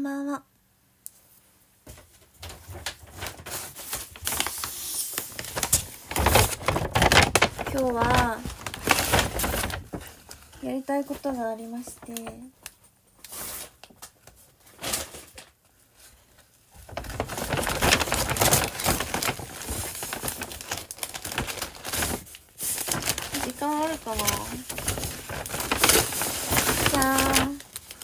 ばんは。今日はやりたいことがありまして、時間あるかな。じゃーん。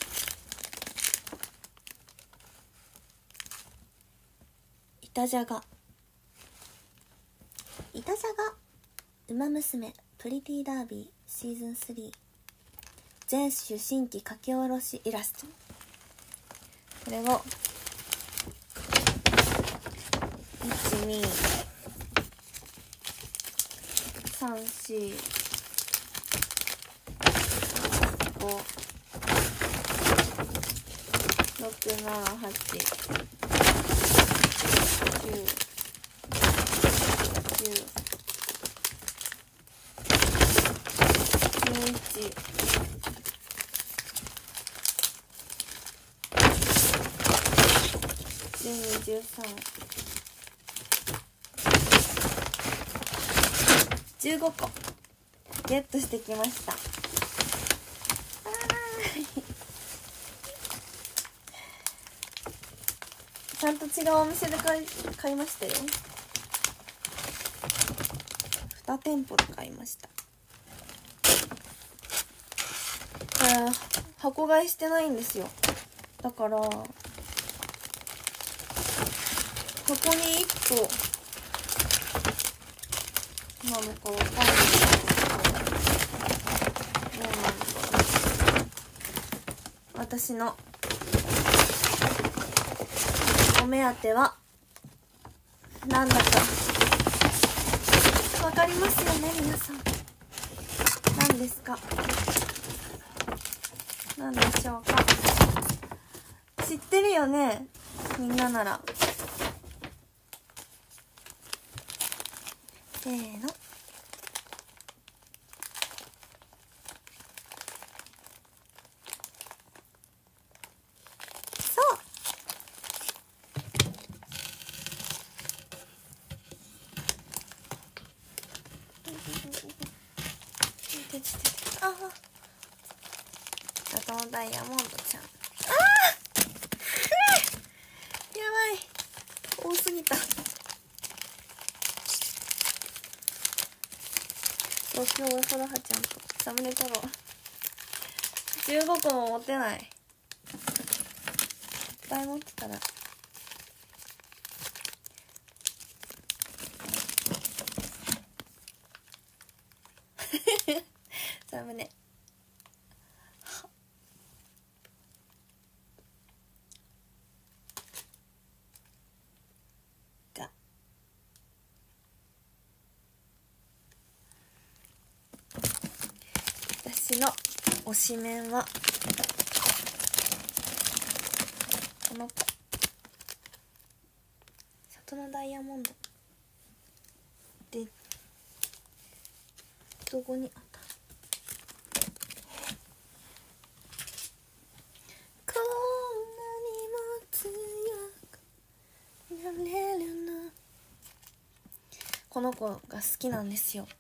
板じゃがウマ娘プリティダービーシーズン3全種新規書き下ろしイラスト。これを15個ゲットしてきました。ちゃんと違うお店で買いましたよ。2店舗で買いました。箱買いしてないんですよ。だから箱に1個なのかわかんないけど、私のお目当てはなんだかわかりますよね、皆さん。何ですか？何でしょうか？知ってるよね、みんななら。せーの。そう里のダイヤモンドちゃん。やばい、多すぎた。今日はソラハちゃんとサムネ撮ろう。15個も持てない。いっぱい持ってたらサムネが私の推しメンはこの子、里のダイヤモンドで、どこにあった？こんなにも強くなれるの。この子が好きなんですよ。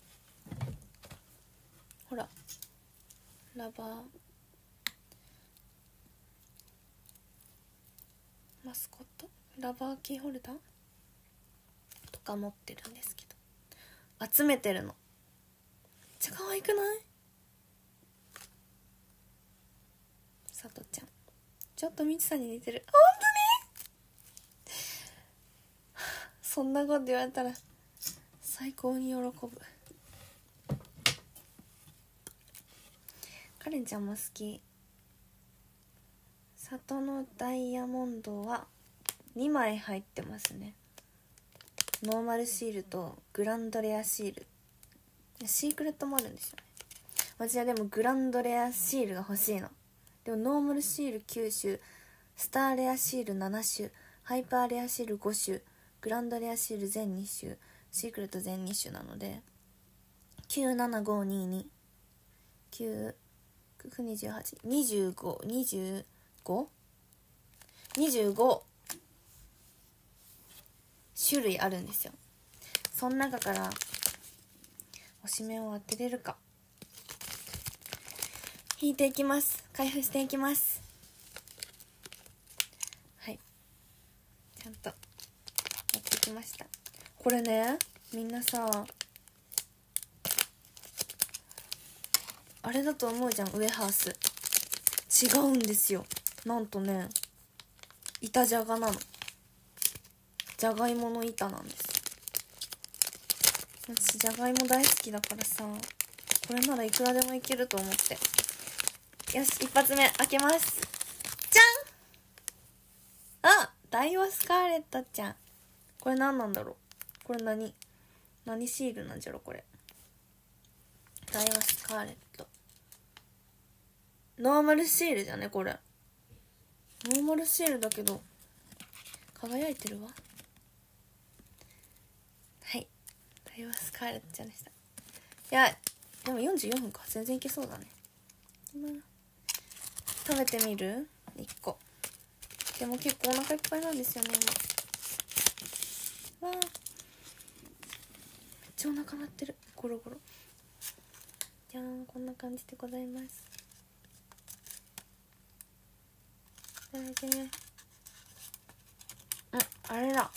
ほら、ラバーマスコット、ラバーキーホルダーとか持ってるんですけど、集めてるの。めっちゃ可愛くない？さとちゃん、ちょっとみちさんに似てる。本当に？そんなこと言われたら最高に喜ぶ。カレンちゃんも好き。里のダイヤモンドは2枚入ってますね。ノーマルシールとグランドレアシール、シークレットもあるんですよね。私はでもグランドレアシールが欲しいの。でもノーマルシール9種、スターレアシール7種、ハイパーレアシール5種、グランドレアシール全2種、シークレット全2種なので97522 9 9 28 25 25 25種類あるんですよ。その中から推しメンを当てれるか。引いていきます。開封していきます。はい、ちゃんと持ってきました。これね、みんなさあれだと思うじゃん、ウエハース。違うんですよ。なんとね、板じゃがなの。じゃがいもの板なんです。私じゃがいも大好きだからさ、これならいくらでもいけると思って。よし、一発目開けます。じゃん。あ、ダイワスカーレットちゃん。これ何なんだろう。これ何シールなんじゃろこれ。ダイワスカーレット。ノーマルシールじゃねこれ。ノーマルシールだけど輝いてるわ。はい、ダイワスカーレットちゃんでした。いやでも44分か、全然いけそうだね。食べてみる？1個でも結構お腹いっぱいなんですよね今。わあ、めっちゃお腹鳴ってる。ゴロゴロ。じゃーん、こんな感じでございます。あれだ、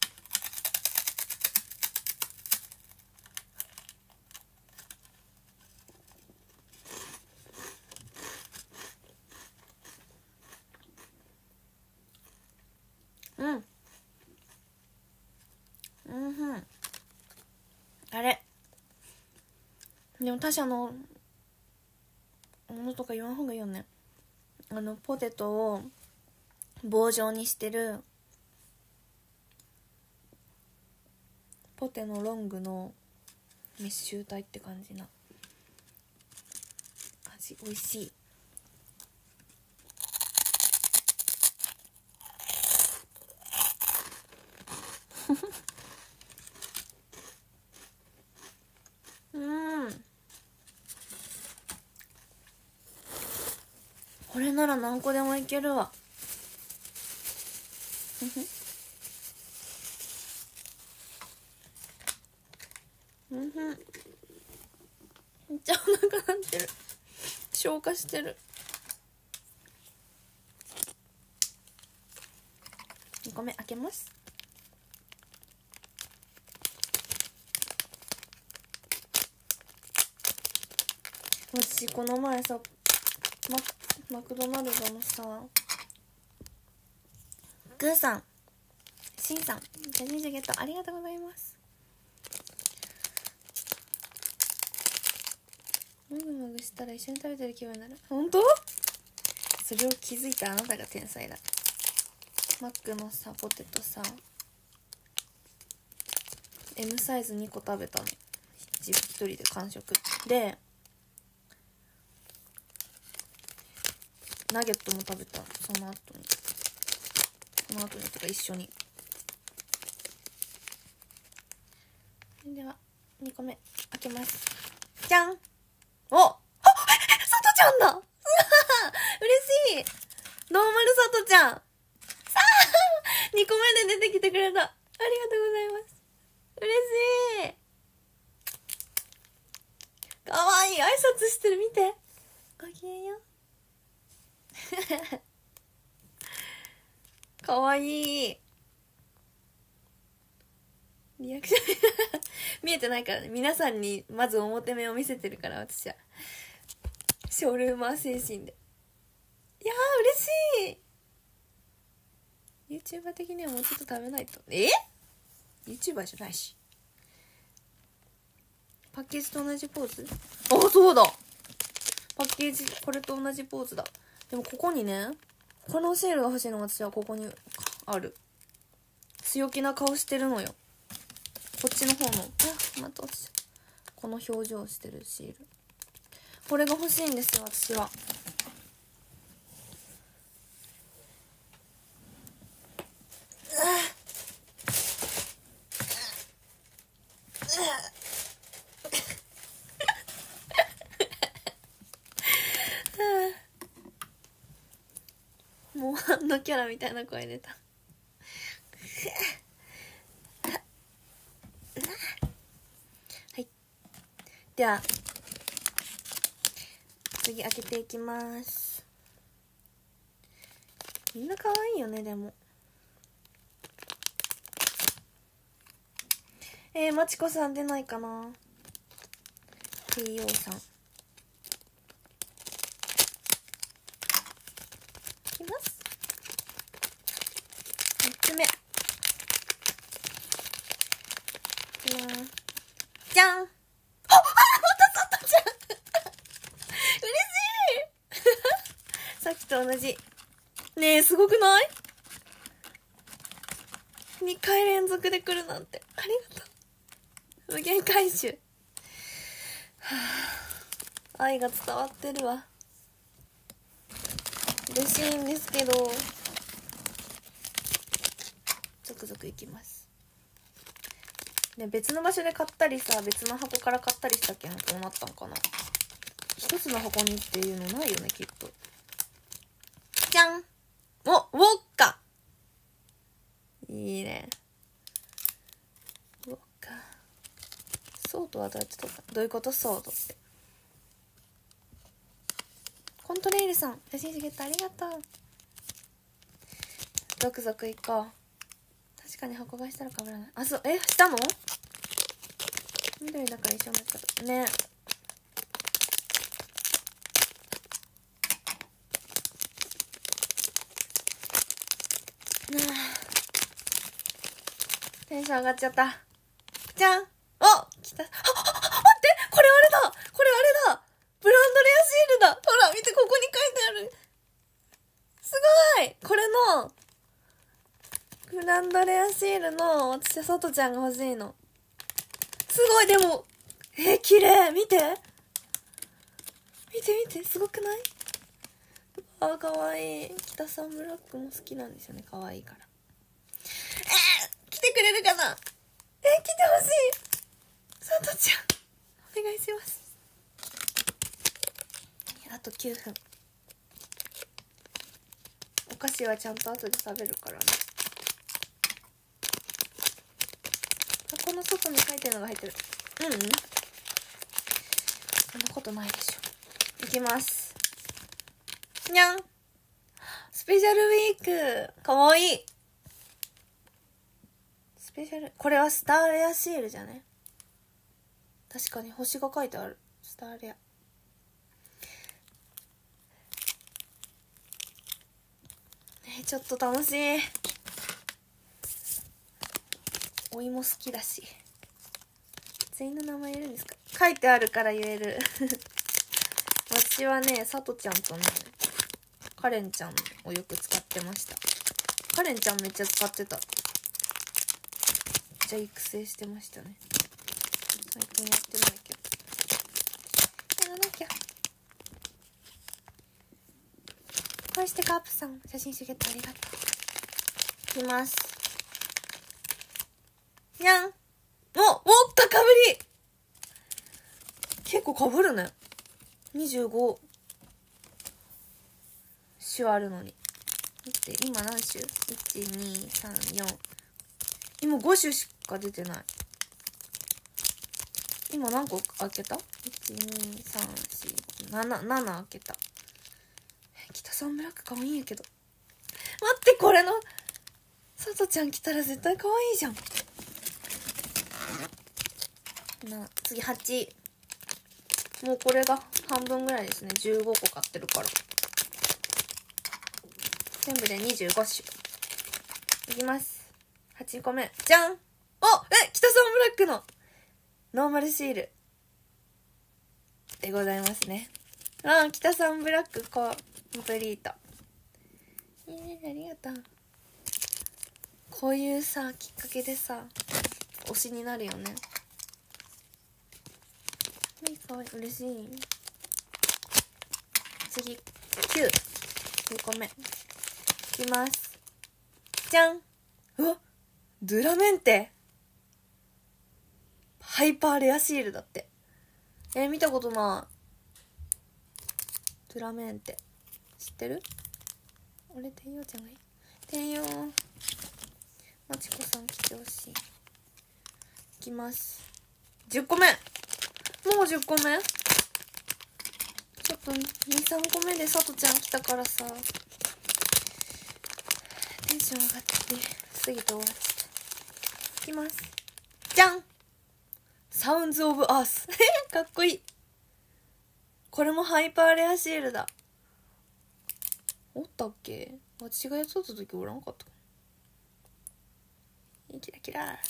あれでも他社のものとか言わん方がいいよね。ポテトを棒状にしてるポテのロングの密集体って感じな味。おいしい。これなら何個でもいけるわ。めっちゃお腹鳴ってる。消化してる。2個目開けます。私この前さマクドナルドのさ、グーさん、シンさん、ジャニーズゲットありがとうございます。もぐもぐしたら一緒に食べてる気分になる。本当？それを気づいたあなたが天才だ。マックのさポテトさ M サイズ2個食べたの、一人で完食で、ナゲットも食べた。その後にとか一緒に。では2個目開けます。じゃん。おっ、さとちゃんだ。嬉しい。ノーマルさとちゃん。さあ2個目で出てきてくれた。ありがとうございます。嬉しい。かわいい。挨拶してる。見て。ごきげんよう。かわいい。リアクション見えてないからね。皆さんにまず表目を見せてるから、私はショールーマー精神で。いやー嬉しい。 YouTuber 的にはもうちょっと食べないと。YouTuber じゃないし。パッケージと同じポーズ。あ、そうだ、パッケージこれと同じポーズだ。でもここにね、このシールが欲しいの。私はここにある。強気な顔してるのよ。こっちの方の、また落ちちゃった。この表情してるシール、これが欲しいんですよ私は。もうンのキャラみたいな声出た。はい、では次開けていきます。みんな可愛いよね。でもまちこさん出ないかな。 TO さんいきます。3つ目じゃん。あ、またさとちゃん嬉しいさっきと同じ。ねえ、すごくない？ 2 回連続で来るなんてありがとう。無限回収。はあ、愛が伝わってるわ。嬉しいんですけど、ゾクゾクいきます。ね、別の場所で買ったりさ、別の箱から買ったりしたけんこうなったんかな。一つの箱にっていうのないよね、きっと。じゃん。お、ウォッカ。いいね。ウォッカ。ソードはどうやって取った？どういうこと？ソードって。コントレイルさん、写真ゲットありがとう。ゾクゾクいこう。確かに箱買いしたら被らない。あ、そう、したの？緑だから一緒になっちゃったね。テンション上がっちゃった。じゃん。お、来た。待って、これあれだ。これあれだ。ブランドレアシールだ。ほら見て、ここに書いてある。すごい。これのブランドレアシールの、私はソトちゃんが欲しいの。すごい。でも綺麗。見て見て見て、すごくない？あ、かわいい。北さんブラックも好きなんですよね。かわいいから。来てくれるかな？来てほしい。サトちゃんお願いします。あと9分。お菓子はちゃんと後で食べるからね。この外に書いてるのが入ってる。そんなことないでしょ。いきます。にゃん。スペシャルウィーク。かわいい。スペシャル、これはスターレアシールじゃね。確かに星が書いてある。スターレア。ちょっと楽しい。お芋好きだし。全員の名前言えるんですか？書いてあるから言える。私はね、さとちゃんとね、カレンちゃんをよく使ってました。カレンちゃんめっちゃ使ってた。めっちゃ育成してましたね。最近やってないけど。やらなきゃ。こうしてカープさん、写真集ゲットありがとう。いきます。にゃん。おっかかぶり。結構かぶるね。25種あるのに。待って、今何種？ 1、2、3、4。今5種しか出てない。今何個開けた？ 1、2、3、4、7開けた。北さんブラック可愛いんやけど。待って、これのさとちゃん来たら絶対可愛いじゃん。次8。もうこれが半分ぐらいですね。15個買ってるから。全部で25種。いきます。8個目。じゃん。北さんブラックのノーマルシールでございますね。北さんブラックコンプリート。ありがとう。こういうさ、きっかけでさ、推しになるよね。かわいい。嬉しい。次、9個目。いきます。じゃん。ドゥラメンテ。ハイパーレアシールだって。見たことない。ドゥラメンテ。知ってる？ 俺天陽ちゃんがいい。天陽まちこさん来てほしい。いきます。10個目。もう10個目。ちょっと2、3個目でさとちゃん来たからさ、テンション上がってすぎて終わっちゃった。いきます。じゃん、サウンズオブアースかっこいい。これもハイパーレアシールだ。おったっけ？私がやっとった時おらんかったかな。キラキラや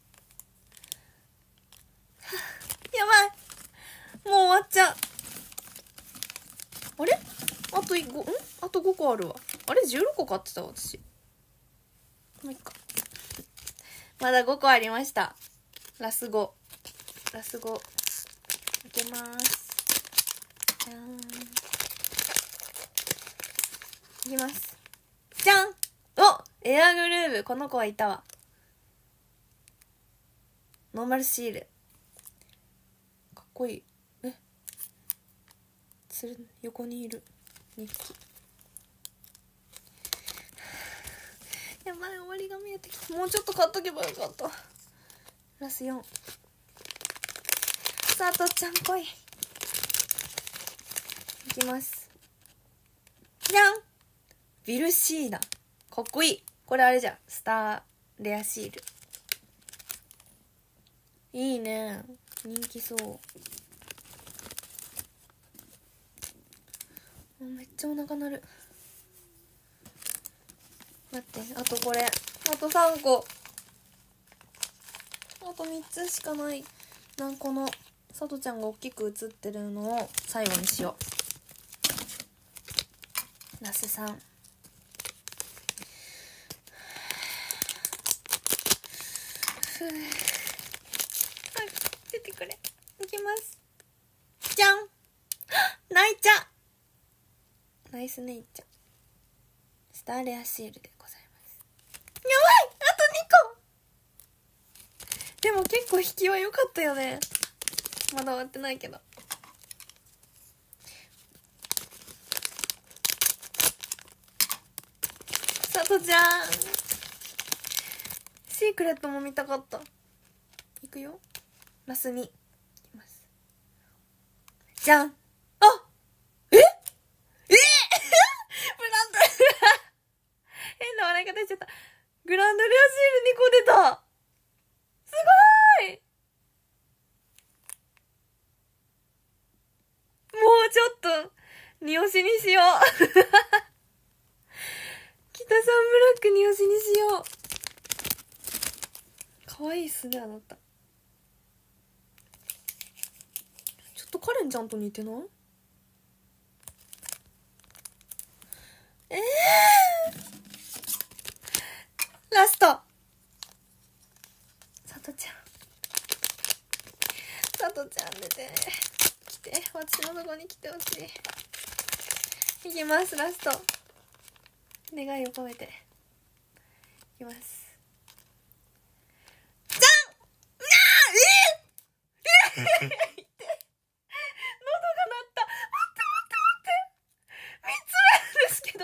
ばい、もう終わっちゃう。あれあと5、あと5個あるわ。あれ16個買ってた私。もういっか。まだ5個ありました。ラス5。ラス5。開けます。じゃーん。いきます。じゃん、お、エアグルーヴ。この子はいたわ。ノーマルシール。かっこいい。横にいる2匹。やばい、終わりが見えてきた。もうちょっと買っとけばよかった。ラス4。さとちゃん来い。いきます。じゃん、ビルシーナ。かっこいい。これあれじゃん、スターレアシール。いいね、人気そう。めっちゃお腹鳴る。待って、あとこれ、あと3個、あと3つしかない。このさとちゃんが大きく写ってるのを最後にしよう。ラス3。あ、出てくれ。いきます。じゃん、泣いちゃナイスネイちゃん。スターレアシールでございます。やばい、あと2個。でも結構引きは良かったよね。まだ終わってないけど。さとちゃん、シークレットも見たかった。いくよ。ラス2。いきます。じゃん、あ、ブランド変な笑い方しちゃった。グランドレアシール2個出た。すごーい。もうちょっと二押しにしよう北さんブラック二押しにしよう。かわいいっすね、あなた。ちょっとカレンちゃんと似てない？ラスト。さとちゃん、さとちゃん出て来て、私のとこに来てほしい。いきます。ラスト、願いを込めていきます。じゃん、喉が鳴った。待って待って3つ目なんですけど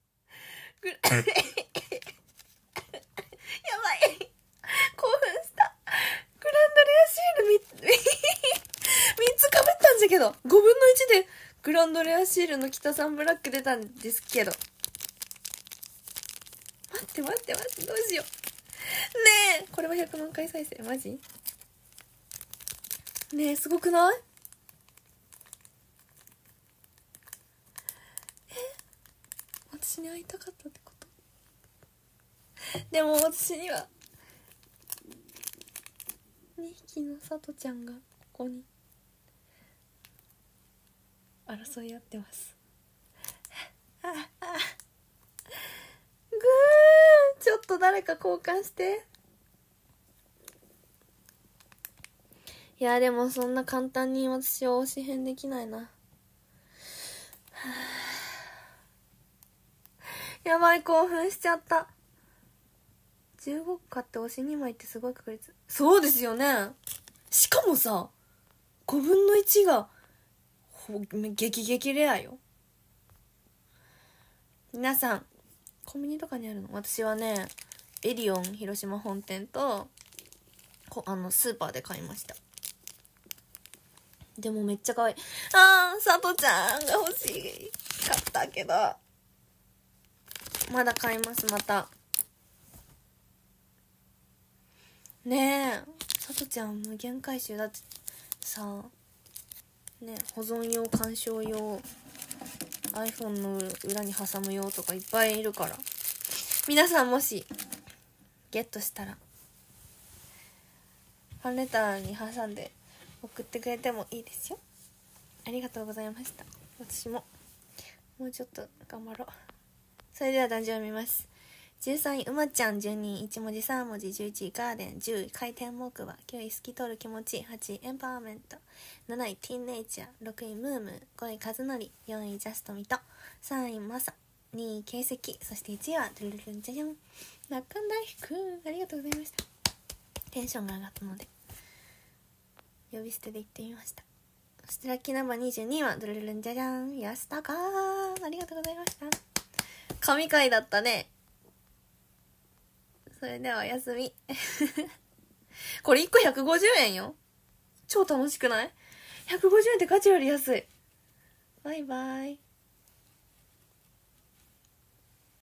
やばい、興奮した。グランドレアシール3つかぶったんじゃけど、5分の1でグランドレアシールの北さんブラック出たんですけど。待って待って待って、どうしよう。ねえ、これは100万回再生マジ？ねえ、すごくない？私に会いたかったってこと？でも私には2匹のさとちゃんがここに争い合ってますぐー、ちょっと誰か交換して。いやでもそんな簡単に私は推し変できないな。やばい、興奮しちゃった。15個買って推し2枚ってすごい確率。そうですよね。しかもさ、5分の1が激レアよ。皆さんコンビニとかにあるの？私はねエリオン広島本店とスーパーで買いました。でもめっちゃ可愛い。さとちゃんが欲しかったけどまだ買います。またねえ、さとちゃん無限回収だってさね、保存用鑑賞用 iPhone の裏に挟む用とかいっぱいいるから、皆さんもしゲットしたらファンレターに挟んで送ってくれてもいいですよ。ありがとうございました。私ももうちょっと頑張ろう。それでは壇上を見ます。13位うまちゃん、12位1文字3文字、11位ガーデン、10位回転木馬、9位透き通る気持ち、8位エンパワーメント、7位ティーンネイチャー、6位ムームー、5位和則、4位ジャストミト、3位マサ、2位形跡、そして1位はドゥルルンジャジャン、楽観大福。ありがとうございました。テンションが上がったので呼び捨てで言ってみました。そしてラッキーナンバー22はドゥルルンジャジャン、安高。ありがとうございました。神回だったね。それではおやすみこれ1個150円よ。超楽しくない？ 150 円ってガチより安い。バイバイ。